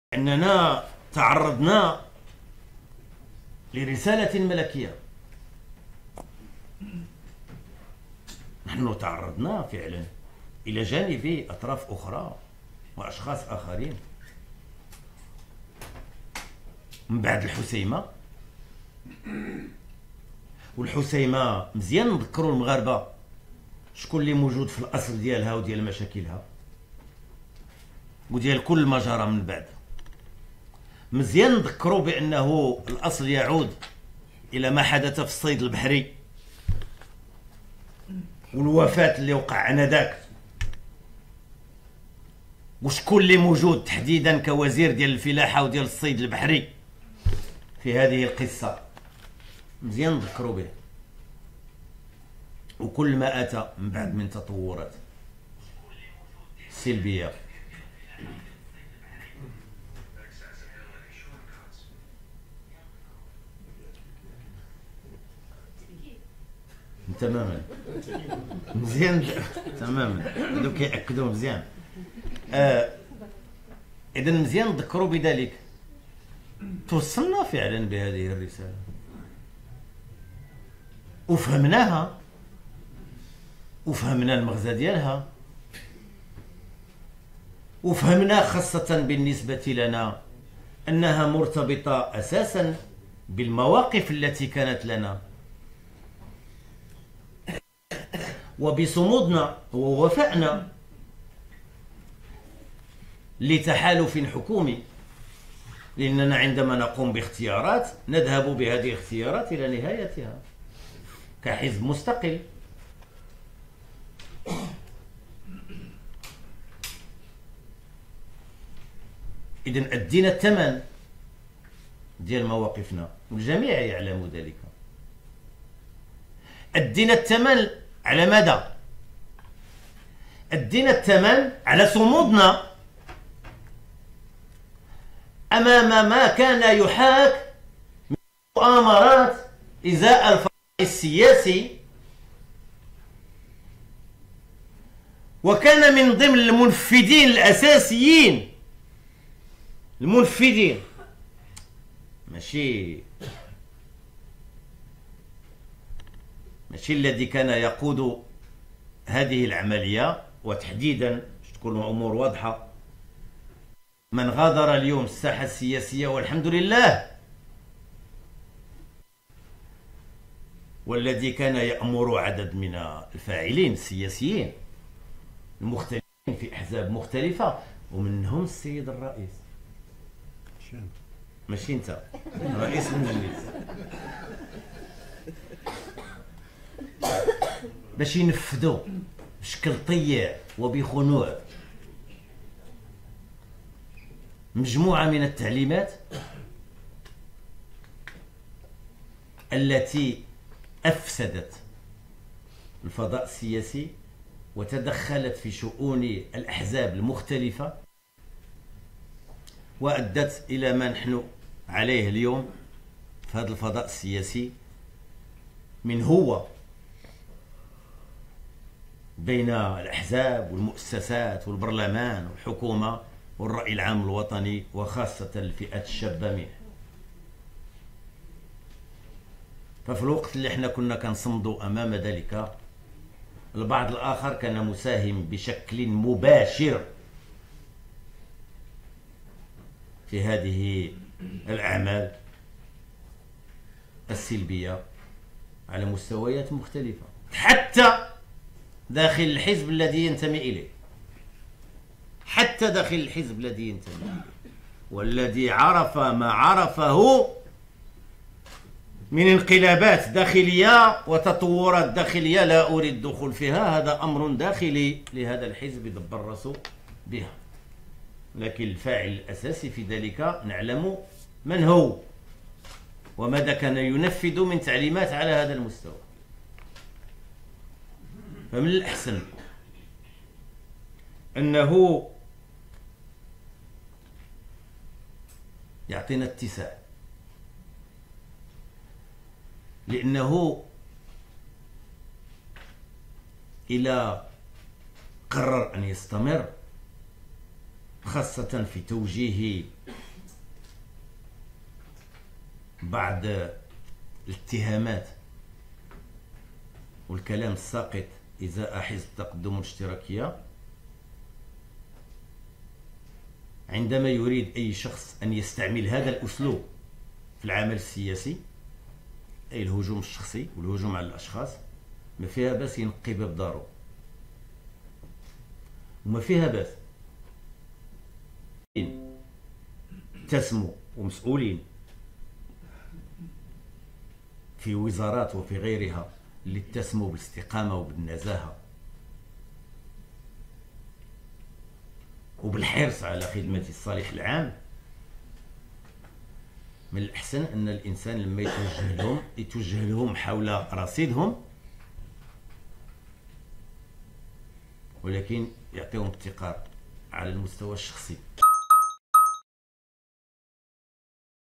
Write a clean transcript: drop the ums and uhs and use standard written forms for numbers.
أننا تعرضنا لرسالة ملكية. نحن تعرضنا فعلا إلى جانب أطراف أخرى وأشخاص آخرين من بعد الحسيمة. والحسيمة مزيان نذكروا المغاربة شكون اللي موجود في الأصل ديالها وديال مشاكلها وديال كل ما جرى من بعد. مزيان نذكروا بأنه الأصل يعود إلى ما حدث في الصيد البحري والوفاة اللي وقع آنذاك، وشكون اللي موجود تحديدا كوزير ديال الفلاحة وديال الصيد البحري في هذه القصة. مزيان نذكروا به، وكل ما أتى من بعد من تطورات سلبية تماما. مزيان تماما، هذوك كيأكدوا مزيان. إذا مزيان نذكروا بذلك. توصلنا فعلا بهذه الرسالة وفهمناها وفهمنا المغزى ديالها، وفهمنا خاصة بالنسبة لنا أنها مرتبطة أساسا بالمواقف التي كانت لنا وبصمودنا ووفائنا لتحالف حكومي، لأننا عندما نقوم باختيارات نذهب بهذه الاختيارات إلى نهايتها كحزب مستقل. إذن أدينا الثمن ديال مواقفنا والجميع يعلم ذلك. أدينا الثمن على ماذا؟ أدينا الثمن على صمودنا أمام ما كان يحاك من مؤامرات إزاء الفريق السياسي، وكان من ضمن المنفذين الأساسيين، المنفذين ماشي الذي كان يقود هذه العملية، وتحديدا تكون الأمور واضحة. من غادر اليوم الساحة السياسية والحمد لله، والذي كان يأمر عدد من الفاعلين السياسيين المختلفين في أحزاب مختلفة، ومنهم السيد الرئيس، ماشي انت رئيس المجلس، باش ينفذوا بشكل طيع وبخنوع مجموعة من التعليمات التي أفسدت الفضاء السياسي وتدخلت في شؤون الأحزاب المختلفة، وأدت إلى ما نحن عليه اليوم في هذا الفضاء السياسي من هو بين الأحزاب والمؤسسات والبرلمان والحكومة والرأي العام الوطني، وخاصة الفئات الشابة منه. ففي الوقت اللي احنا كنا كنصمدوا أمام ذلك، البعض الآخر كان مساهم بشكل مباشر في هذه الأعمال السلبية على مستويات مختلفة، حتى داخل الحزب الذي ينتمي إليه، حتى داخل الحزب الذي ينتمي إليه، والذي عرف ما عرفه من انقلابات داخلية وتطورات داخلية لا أريد الدخول فيها، هذا أمر داخلي لهذا الحزب يدبر راسه بها، لكن الفاعل الأساسي في ذلك نعلم من هو وماذا كان ينفذ من تعليمات على هذا المستوى. فمن الأحسن أنه يعطينا اتساع، لأنه إلى قرر أن يستمر خاصة في توجيه بعض الاتهامات والكلام الساقط إزاء حزب التقدم والاشتراكية عندما يريد أي شخص أن يستعمل هذا الأسلوب في العمل السياسي، أي الهجوم الشخصي والهجوم على الأشخاص، ما فيها باس ينقي باب دارو، وما فيها باس تسمو ومسؤولين في وزارات وفي غيرها اللي تسمو بالاستقامة وبالنزاهة وبالحرص على خدمة الصالح العام، من الأحسن أن الإنسان لما يتوجه لهم حول رصيدهم، ولكن يعطيهم ابتكار على المستوى الشخصي.